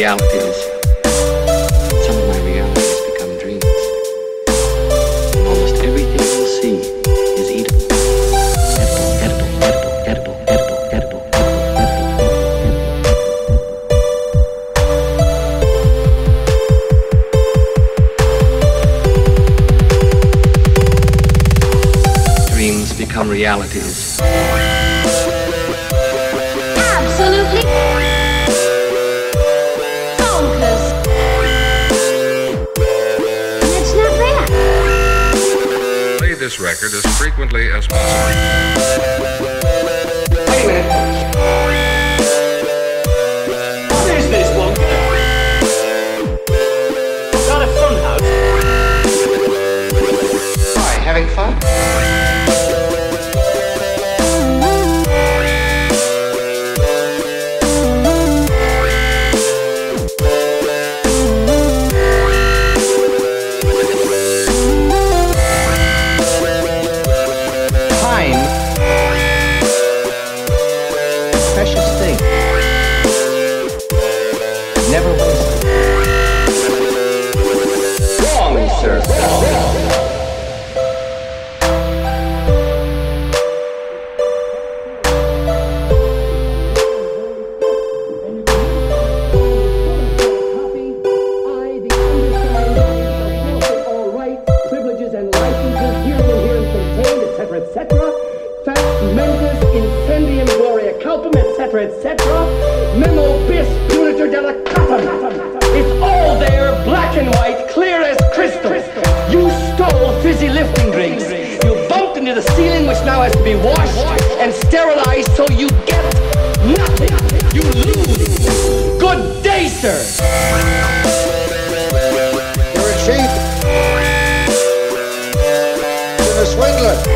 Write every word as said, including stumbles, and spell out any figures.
realities. Some of my realities become dreams. Almost everything you'll see is eatable. Edible, edible, edible, edible, edible, edible, edible. Dreams become realities. Absolutely bonkers. It's not bad. Play this record as frequently as possible. Wait a minute. What is this one? Not a fun house. Why, having fun? Precious thing. Never wasted. Wrong, sir. Privileges and licenses herein and herein contained, et cetera, et cetera. Fact mentis incendium gloria culpum, et cetera, et cetera. Memo bis punitor delicatum. It's all there, black and white, clear as crystal. You stole fizzy lifting drinks. You bumped into the ceiling, which now has to be washed and sterilized, so you get nothing. You lose. Good day, sir. You're a cheat. You're a swindler.